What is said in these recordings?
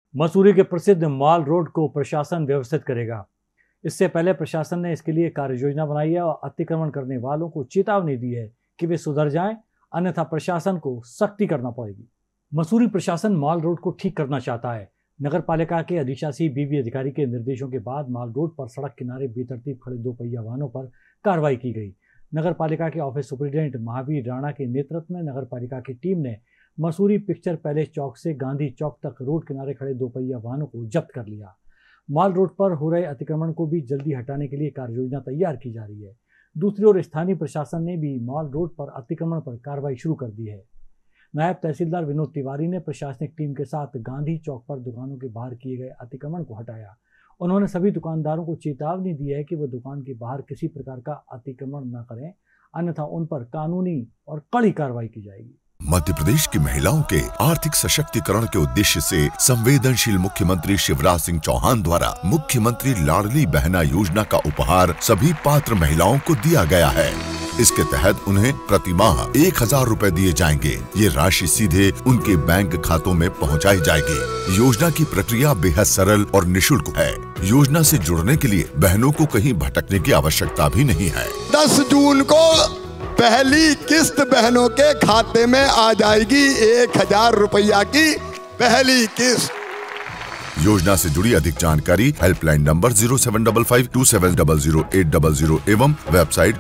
मसूरी के प्रसिद्ध mall road को प्रशासन व्यवस्थित करेगा। इससे पहले प्रशासन ने इसके लिए कार्य योजना बनाई है और अतिक्रमण करने वालों को चेतावनी दी है कि वे सुधर जाएं, अन्यथा प्रशासन को सख्ती करना पड़ेगी। मसूरी प्रशासन मॉल रोड को ठीक करना चाहता है। नगर पालिका के अधिशासी बीबी अधिकारी के निर्देशों के बाद मॉल रोड पर सड़क किनारे बेतरतीब खड़े 2 पहिया वाहनों पर कार्रवाई की गई। नगर पालिका के ऑफिस सुपरिटेंडेंट महावीर राणा के नेतृत्व में नगर पालिका की टीम ने मसूरी पिक्चर पैलेस चौक से गांधी चौक तक रोड किनारे खड़े 2 पहिया वाहनों को जब्त कर लिया। मॉल रोड पर हो रहे अतिक्रमण को भी जल्दी हटाने के लिए कार्य योजना तैयार की जा रही है। दूसरी ओर स्थानीय प्रशासन ने भी मॉल रोड पर अतिक्रमण पर कार्रवाई शुरू कर दी है। नायब तहसीलदार विनोद तिवारी ने प्रशासनिक टीम के साथ गांधी चौक पर दुकानों के बाहर किए गए अतिक्रमण को हटाया। उन्होंने सभी दुकानदारों को चेतावनी दी है कि वह दुकान के बाहर किसी प्रकार का अतिक्रमण न करें, अन्यथा उन पर कानूनी और कड़ी कार्रवाई की जाएगी। मध्य प्रदेश की महिलाओं के आर्थिक सशक्तिकरण के उद्देश्य से संवेदनशील मुख्यमंत्री शिवराज सिंह चौहान द्वारा मुख्यमंत्री लाडली बहना योजना का उपहार सभी पात्र महिलाओं को दिया गया है। इसके तहत उन्हें प्रति माह 1000 रुपए दिए जाएंगे। ये राशि सीधे उनके बैंक खातों में पहुंचाई जाएगी। योजना की प्रक्रिया बेहद सरल और निःशुल्क है। योजना से जुड़ने के लिए बहनों को कहीं भटकने की आवश्यकता भी नहीं है। 10 जून को पहली किस्त बहनों के खाते में आ जाएगी। 1000 रुपया की पहली किस्त। योजना से जुड़ी अधिक जानकारी हेल्पलाइन नंबर 075527000800 एवं वेबसाइट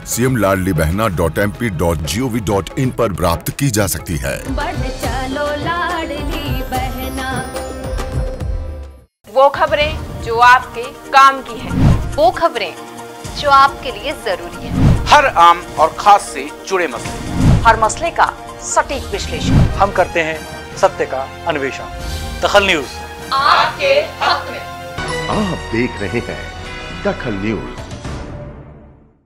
cmladlibehna.mp.gov.in पर प्राप्त की जा सकती है। बढ़ चलो लाडली बहना। वो खबरें जो आपके काम की है, वो खबरें जो आपके लिए जरूरी है। हर आम और खास से जुड़े मसले, हर मसले का सटीक विश्लेषण हम करते हैं सत्य का अन्वेषण। दखल न्यूज आपके हक में। आप देख रहे हैं दखल न्यूज।